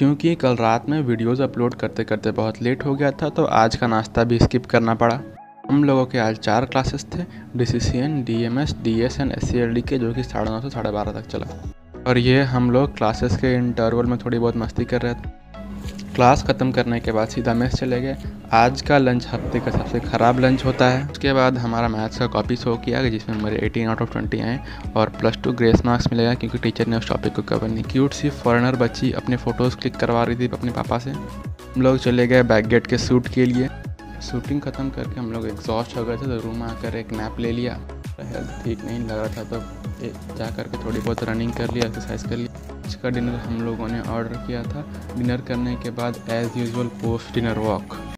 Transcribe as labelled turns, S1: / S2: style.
S1: क्योंकि कल रात में वीडियोस अपलोड करते करते बहुत लेट हो गया था, तो आज का नाश्ता भी स्किप करना पड़ा। हम लोगों के आज 4 क्लासेस थे, DCCN, DMS, DS and SCLD के, जो कि 9:30 से 12:30 तक चला। और ये हम लोग क्लासेस के इंटरवल में थोड़ी बहुत मस्ती कर रहे थे। क्लास ख़त्म करने के बाद सीधा मेस चले गए। आज का लंच हफ्ते का सबसे ख़राब लंच होता है। उसके बाद हमारा मैथ्स का कॉपी शो किया गया, जिसमें मेरे 18 आउट ऑफ 20 आए और +2 ग्रेस मार्क्स मिलेगा, क्योंकि टीचर ने उस टॉपिक को कवर नहीं। क्यूट सी फॉरेनर बच्ची अपने फ़ोटोज़ क्लिक करवा रही थी अपने पापा से। हम लोग चले गए बैक गेट के शूट के लिए। शूटिंग ख़त्म करके हम लोग एग्जॉस्ट हो गए थे, तो रूम आकर एक नैप ले लिया। हेल्थ ठीक नहीं लग रहा था, तो जा करके थोड़ी बहुत रनिंग कर लिया, एक्सरसाइज कर लिया। आज का डिनर हम लोगों ने ऑर्डर किया था। डिनर करने के बाद as usual post dinner walk.